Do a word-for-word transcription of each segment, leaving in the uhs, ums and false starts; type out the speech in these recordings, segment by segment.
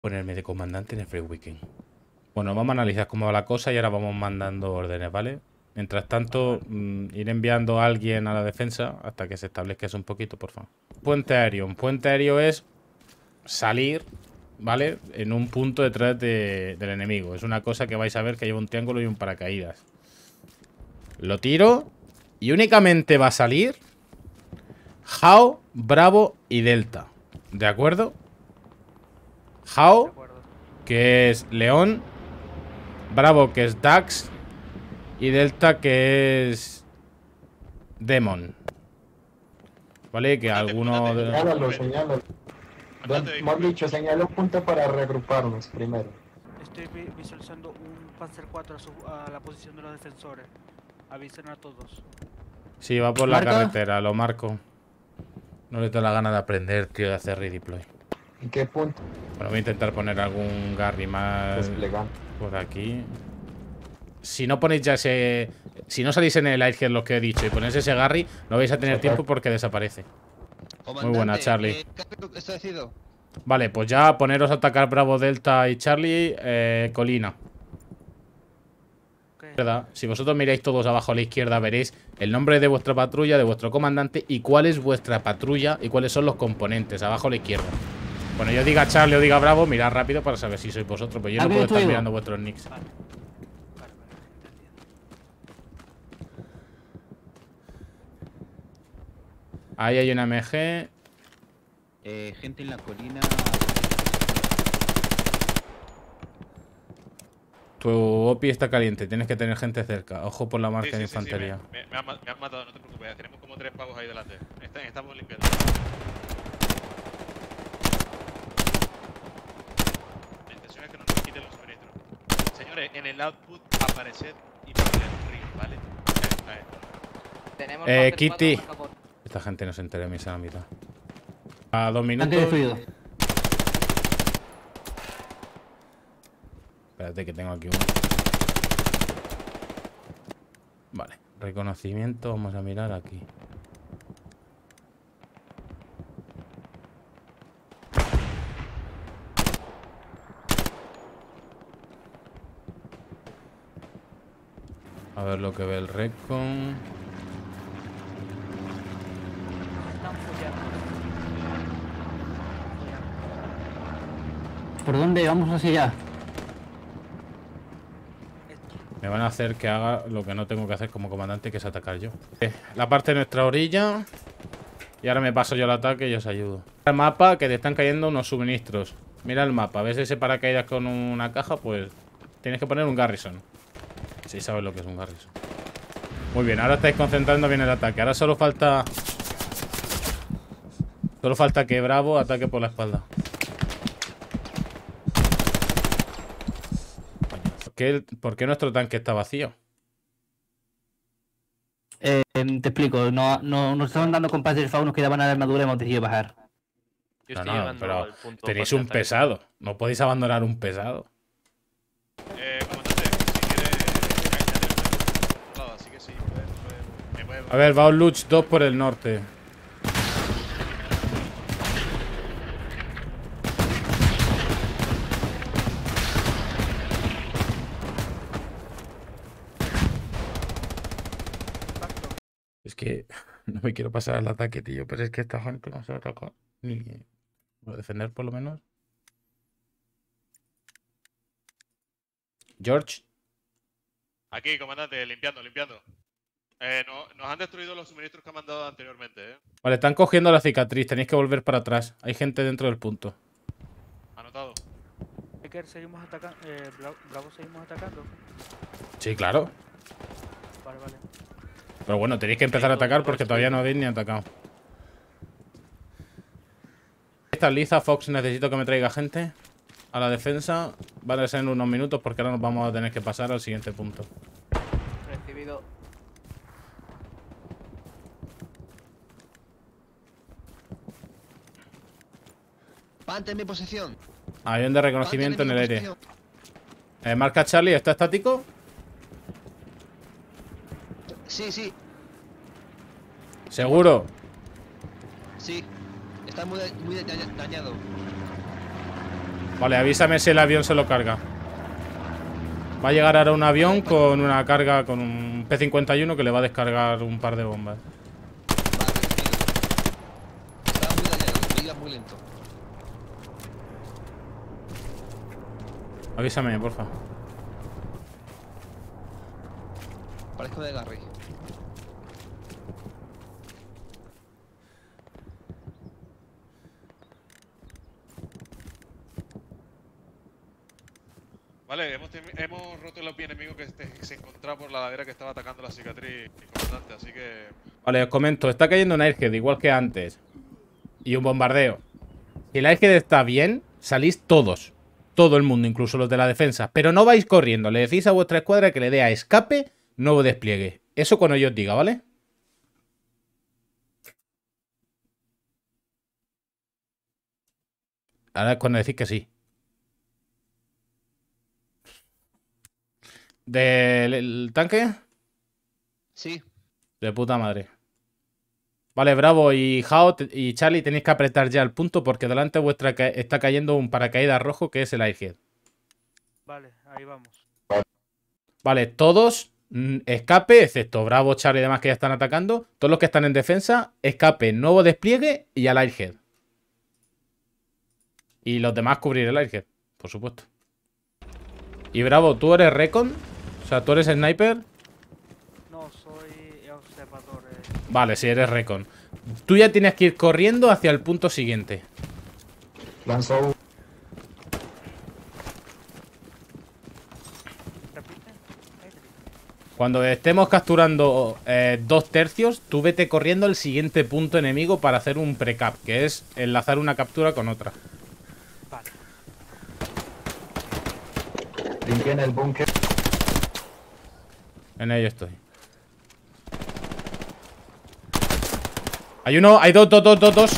Ponerme de comandante en el Free Weekend. Bueno, vamos a analizar cómo va la cosa y ahora vamos mandando órdenes, ¿vale? Mientras tanto, mmm, ir enviando a alguien a la defensa hasta que se establezca eso un poquito, por favor. Puente aéreo. Un puente aéreo es salir, ¿vale? En un punto detrás de, del enemigo. Es una cosa que vais a ver que lleva un triángulo y un paracaídas. Lo tiro y únicamente va a salir Jao, Bravo y Delta. ¿De acuerdo? Jao, que es León, Bravo, que es Dax, y Delta, que es Demon. ¿Vale? Que alguno de... Señálalo, señálalo. Hemos dicho, señala un punto para reagruparnos primero. Estoy visualizando un Panzer cuatro a, su, a la posición de los defensores. Avisen a todos. Sí, va por la ¿Marca? carretera, lo marco. No le da la gana de aprender, tío, de hacer redeploy. ¿En qué punto? Bueno, voy a intentar poner algún Garry más Desplegando. por aquí. Si no ponéis ya ese... Si no salís en el aire, que es lo que he dicho, y ponéis ese Garry, no vais a tener tiempo porque desaparece. Muy buena, Charlie. Eh, Vale, pues ya poneros a atacar Bravo, Delta y Charlie, eh, colina. Okay. ¿Verdad? Si vosotros miráis todos abajo a la izquierda, veréis el nombre de vuestra patrulla, de vuestro comandante y cuál es vuestra patrulla y cuáles son los componentes, abajo a la izquierda. Cuando yo diga Charlie o diga Bravo, mirad rápido para saber si sois vosotros, pero yo no puedo estar mirando vuestros nicks. Vale. Vale, vale, entendido. Ahí hay una M G. Eh, gente en la colina. Tu O P I está caliente, tienes que tener gente cerca. Ojo por la marca Sí, sí, de sí, infantería. sí, me, me, me, han, me han matado, no te preocupes. Tenemos como tres pavos ahí delante. Están, estamos limpiando. La intención es que no nos quiten los suministros. Señores, en el output apareced y poner el ring, ¿vale? Ahí, ahí. Tenemos Eh, Panzer Kitty. cuatro, por favor. Esta gente no se entera de mí, a la mitad. A dos Tanque minutos. destruido. Espérate que tengo aquí uno. Vale, reconocimiento, vamos a mirar aquí. A ver lo que ve el recon. Están follando. ¿Por dónde vamos hacia allá? Me van a hacer que haga lo que no tengo que hacer como comandante, que es atacar yo. Eh, La parte de nuestra orilla. Y ahora me paso yo al ataque y os ayudo. El mapa, que te están cayendo unos suministros. Mira el mapa, ¿ves ese paracaídas con una caja? Pues tienes que poner un garrison. Si sí, sabes lo que es un garrison. Muy bien, ahora estáis concentrando bien el ataque. Ahora solo falta... Solo falta que Bravo ataque por la espalda. ¿Por qué, ¿Por qué nuestro tanque está vacío? Eh, te explico, no, no, nos estaban dando compás del F A U, nos quedaban a la armadura y hemos decidido bajar. Yo No, estoy no, llegando pero al punto tenéis para un atacar. pesado. No podéis abandonar un pesado. Eh, comandante, si quieres. Ya, ya tenemos controlado, así que sí, puedes, puedes, me puedes- A ver, va un Luch dos por el norte. Es que no me quiero pasar al ataque, tío. Pero es que esta gente no se ataca. Ni... Voy a defender por lo menos. George. Aquí, comandante, limpiando, limpiando. Eh, no, nos han destruido los suministros que han mandado anteriormente, ¿eh? Vale, están cogiendo la cicatriz. Tenéis que volver para atrás. Hay gente dentro del punto. Anotado. Becker, seguimos atacando. Eh, Bravo, Bravo, seguimos atacando. Sí, claro. Vale, vale. Pero bueno, tenéis que empezar a atacar porque todavía no habéis ni atacado. Esta liza, Fox, necesito que me traiga gente a la defensa. Van a ser en unos minutos porque ahora nos vamos a tener que pasar al siguiente punto. Recibido. Pante en mi posición. Avión de reconocimiento en el aire. Eh, marca Charlie, ¿está estático? Sí, sí, Seguro. sí. Está muy, muy dañado. Vale, avísame si el avión se lo carga. Va a llegar ahora un avión con una carga, con un P cincuenta y uno que le va a descargar un par de bombas. Está muy dañado, diga muy lento. Avísame, porfa. Parezco de Garry. Vale, hemos, hemos roto el O P I enemigo que este, se encontraba por la ladera que estaba atacando la cicatriz, comandante, así que... Vale, os comento. Está cayendo un airhead, igual que antes. Y un bombardeo. Si el airhead está bien, salís todos. Todo el mundo, incluso los de la defensa. Pero no vais corriendo. Le decís a vuestra escuadra que le dé a escape, nuevo despliegue. Eso cuando yo os diga, ¿vale? Ahora es cuando decís que sí. ¿Del tanque? Sí. De puta madre. Vale, Bravo y Jao y Charlie tenéis que apretar ya el punto porque delante vuestra ca está cayendo un paracaídas rojo que es el airhead. Vale, ahí vamos. Vale, todos mm, escape, excepto Bravo, Charlie y demás que ya están atacando. Todos los que están en defensa, escape, nuevo despliegue y al airhead. Y los demás cubrir el airhead, por supuesto. Y Bravo, ¿tú eres recon? O sea, ¿tú eres sniper? No, soy observador. Eh. Vale, si eres recon. Tú ya tienes que ir corriendo hacia el punto siguiente. Lanzó. ¿Repite? Ahí te digo. Cuando estemos capturando eh, dos tercios, tú vete corriendo al siguiente punto enemigo para hacer un precap, que es enlazar una captura con otra. Vale. Limpien el búnker. En ello estoy. Hay uno, hay dos, dos, dos, dos, dos.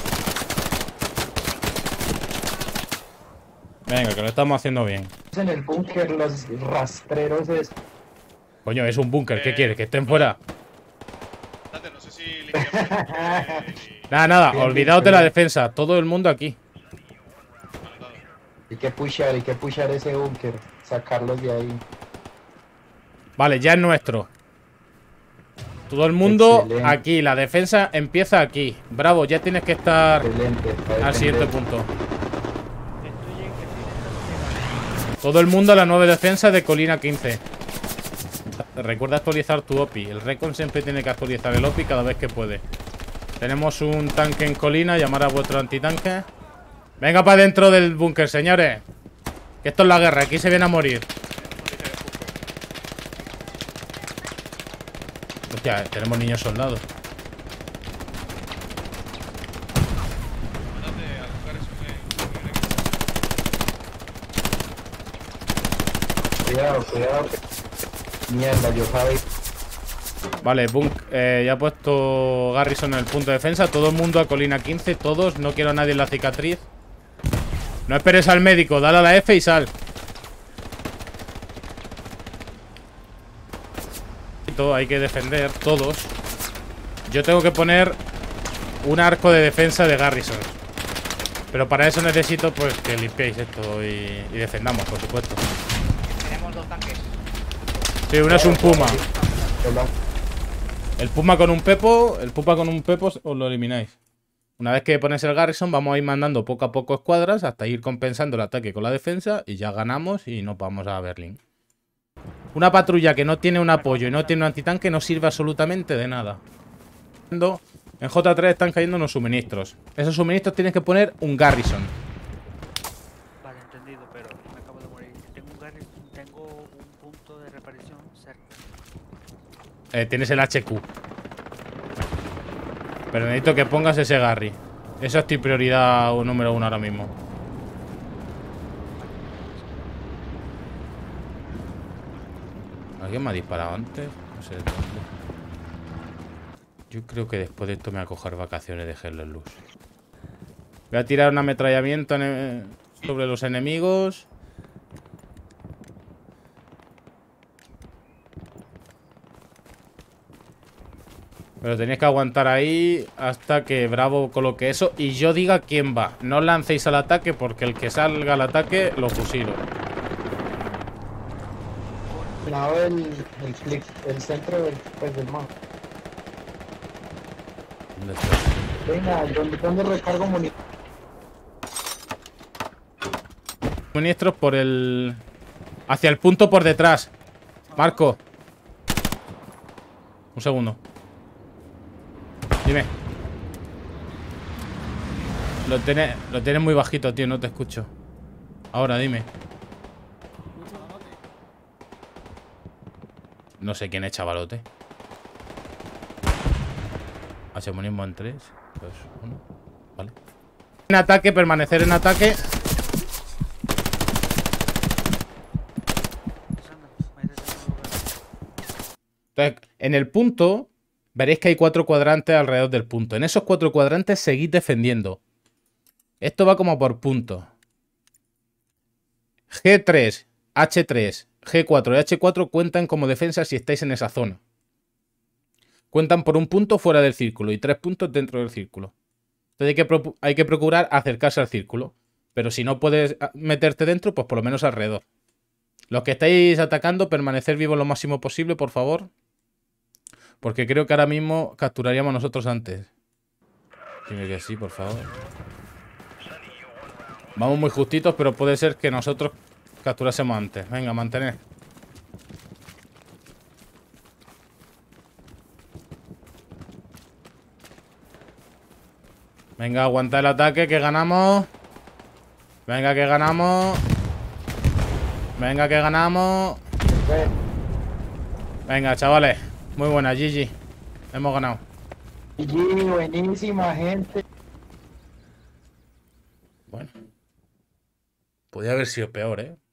Venga, que lo estamos haciendo bien. En el búnker los rastreros es... Coño, es un búnker, ¿qué Eh, quieres? ¿Que estén fuera? Comandante, no sé si limpiamos el búnker y- Nada, nada, Bien, olvidaos bien, de la bien. defensa. Todo el mundo aquí. Anotado. Hay que pushar, hay que pushar ese búnker. Sacarlos de ahí. Vale, ya es nuestro. Todo el mundo Excelente. aquí. La defensa empieza aquí. Bravo, ya tienes que estar Excelente. a al siguiente defender. punto. Estoy en que Todo el mundo a la nueva defensa de Colina quince. Recuerda actualizar tu O P I. El Recon siempre tiene que actualizar el O P I cada vez que puede. Tenemos un tanque en Colina. Llamar a vuestro antitanque. Venga para dentro del búnker, señores. Que esto es la guerra. Aquí se viene a morir. Hostia, tenemos niños soldados. Comandante, al buscar eso me... Cuidado, cuidado. Mierda, yo sabía. Vale, bunk, eh, ya ha puesto Garrison en el punto de defensa. Todo el mundo a Colina quince. Todos. No quiero a nadie en la cicatriz. No esperes al médico. Dale a la F y sal. Hay que defender todos. Yo tengo que poner un arco de defensa de Garrison. Pero para eso necesito pues que limpiéis esto y, y defendamos, por supuesto. Tenemos dos tanques. Sí, uno es un Puma. El Puma con un Pepo, el Puma con un Pepo os lo elimináis. Una vez que pones el Garrison, vamos a ir mandando poco a poco escuadras hasta ir compensando el ataque con la defensa y ya ganamos y nos vamos a Berlín. Una patrulla que no tiene un apoyo y no tiene un antitanque no sirve absolutamente de nada. En J tres están cayendo unos suministros. Esos suministros tienes que poner un Garrison. Vale, entendido, pero me acabo de morir. Tengo un, garri- tengo un punto de reparación cerca. Eh, tienes el H Q. Pero necesito que pongas ese Garry. Esa es tu prioridad número uno ahora mismo. ¿Alguien me ha disparado antes? No sé dónde. Yo creo que después de esto me voy a coger vacaciones de Hello Luz. Voy a tirar un ametrallamiento en- sobre los enemigos. Voy Pero tenéis que aguantar ahí hasta que Bravo coloque eso y yo diga quién va. No lancéis al ataque porque el que salga al ataque lo fusilo. Lado el, el clic, el centro del, pues, del mapa. ¿Dónde está? Venga, ¿dónde, dónde recargo munición? Suministros por el... Hacia el punto por detrás. Marco. Un segundo. Dime. Lo tienes, lo tienes muy bajito, tío, no te escucho. Ahora, dime. No sé quién es chavalote. Asimonismo en tres, dos, uno. Vale. En ataque, permanecer en ataque. Entonces, en el punto, veréis que hay cuatro cuadrantes alrededor del punto. En esos cuatro cuadrantes seguid defendiendo. Esto va como por puntos. G tres, H tres, G cuatro y H cuatro cuentan como defensa si estáis en esa zona. Cuentan por un punto fuera del círculo y tres puntos dentro del círculo. Entonces hay que, hay que procurar acercarse al círculo. Pero si no puedes meterte dentro, pues por lo menos alrededor. Los que estáis atacando, permanecer vivos lo máximo posible, por favor. Porque creo que ahora mismo capturaríamos nosotros antes. Dime que sí, por favor. Vamos muy justitos, pero puede ser que nosotros capturásemos antes. Venga, mantener. Venga, aguanta el ataque, que ganamos. Venga, que ganamos. Venga, que ganamos. Venga, chavales. Muy buena, G G. Hemos ganado. G G, buenísima, gente. Bueno. Podría haber sido peor, ¿eh?